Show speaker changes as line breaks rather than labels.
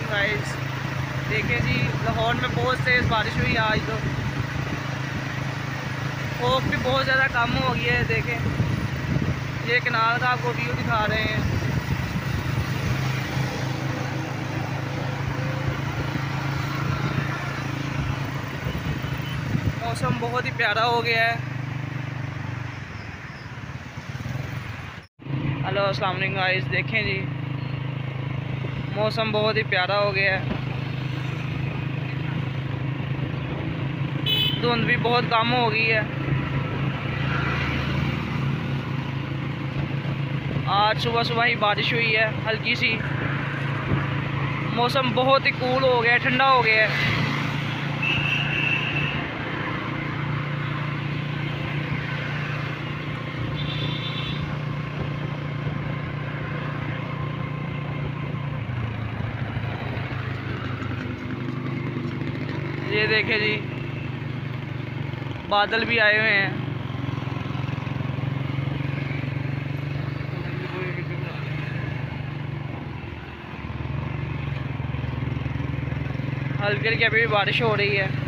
Guys. देखें जी, लाहौर में बहुत तेज़ बारिश हुई आज तो। फोग भी बहुत ज़्यादा कम हो गई है। देखें, ये कनाल का आपको व्यू दिखा रहे हैं। मौसम बहुत ही प्यारा हो गया है। हेलो अस्सलाम वालेकुम गाइस। देखें जी, मौसम बहुत ही प्यारा हो गया है। धुंध भी बहुत कम हो गई है। आज सुबह सुबह ही बारिश हुई है हल्की सी। मौसम बहुत ही कूल हो गया है, ठंडा हो गया है। ये देखें जी, बादल भी आए हुए हैं। हल्की हल्की अभी भी बारिश हो रही है।